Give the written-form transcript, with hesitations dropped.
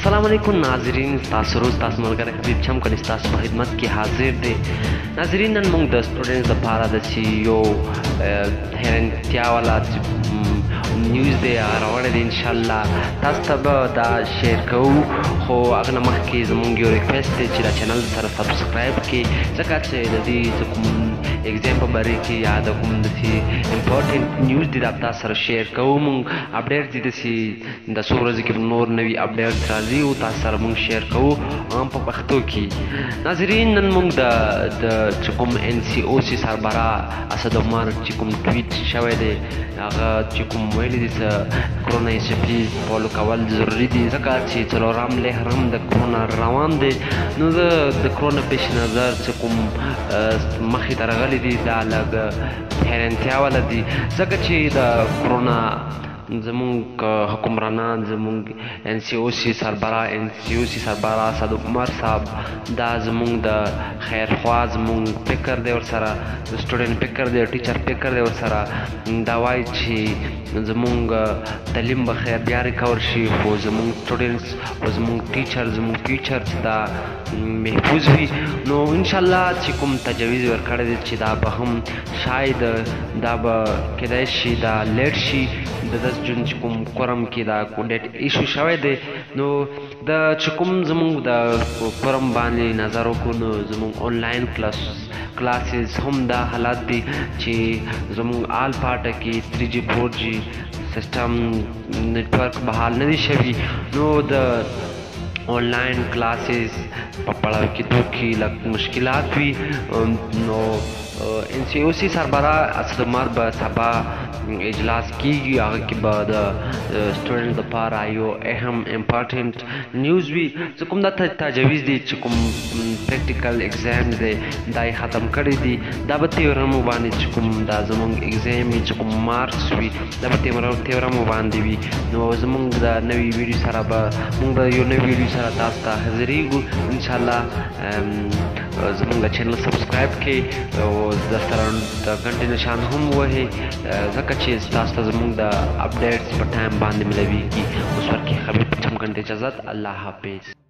अस्सलाम वालेकुम नाजरीन, तासु रोज तासु मलगरे हबीब छम कल तासु په خدمت کې حاضر دي. ناظرین نن موږ د سټوډنټس لپاره د یو هرنتیا والا نیوز دی راوړی دی. انشاءالله تاسو ته به دا شیر کوو، خو هغه نه مخکې زموږ یو ریکویسټ دی چې دا چینل سره سبسکرایب کړئ، ځکه چې د دې کوم ایگزام په باره کې یا د کوم داسې امپورټنټ نیوز دی دا تاسو سره شیر کوو. موږ اپډیټ دي داسې د څو ورځې کې نور نوي اپډیټ راځي او تاسو سره موږ شیر کوو هم په پښتو کې. ناظرین نن موږ د چې کوم NCOC سربراہ اسد عمر چې کوم ټویټ شوی دی هغه چې کوم ویلي دي چې کرونا څپې فالو کول ضروري دي، ځکه چې څلورم لهر هم د کرونا روان دی. نو د کرونا پیش نظر چې کوم مخې ته راغلي دي دا لږ حیرانتیا والا دي، ځکه چې د کرونا زمونږ حکمرانان زمونږ NCOC سربراہ اسد عمر صاحب دا زمونږ د خیرخوا زمونږ فکر دی ورسره، د سټوډنټ فکر دی، ټیچر فکر دی ورسره. دا وایي چې زمونږ تعلیم به خیر بیا ریکور شي، خو زمونږ سټوډنټس او زمونږ ټیچر زمونږ فیوچرز دا محفوظ وي. نو انشاءالله چې کوم تجویز ورکړی دی چې دا به هم شاید دا به کیدای شي دا لیټ شي د 10 جون چې کوم قرم کې دا ډیټ ایشو شوی دی. نو د چې کوم زموږ د قرم باندې نظر وکړو نو زموږ آنلاین کلاسز هم دا حالات دي چې زموږ آل پارټه کې 3G 4G سیسټم نیټورک بحال نه دی شوي. نو د آنلاین کلاسز په پړاو کېدو کې لږ مشکلات وي. نو NCOC سربراہ اسد عمر به سبا اجلاس کیږي، هغه کې به د سټوډنټ لپاره یو اهم امپورټنټ نیوز وي. چې کوم دا تجویز دی چې کوم پریکټیکل ایگزام دی دا یې ختم کړی دی، دا به تیورمو باندې چې کوم دا زموږ ایگزام وي چې کوم مارکس وي دا به تیورمو باندې وي. نو زموږ د نوي ویډیو سره به موږ د یو نوي ویډیو سره تاسو ته حاضرېږو. انشاءالله زموږ د چینل سبسکرایب کړئ او د سره د غنټې نشان هم ووهئ، ځکه چې تاسو ته زموږ د اپډیټس په ټایم باندې ملویږي. اوس ورکې خبرې په چم غنټې اجازت. الله حافظ.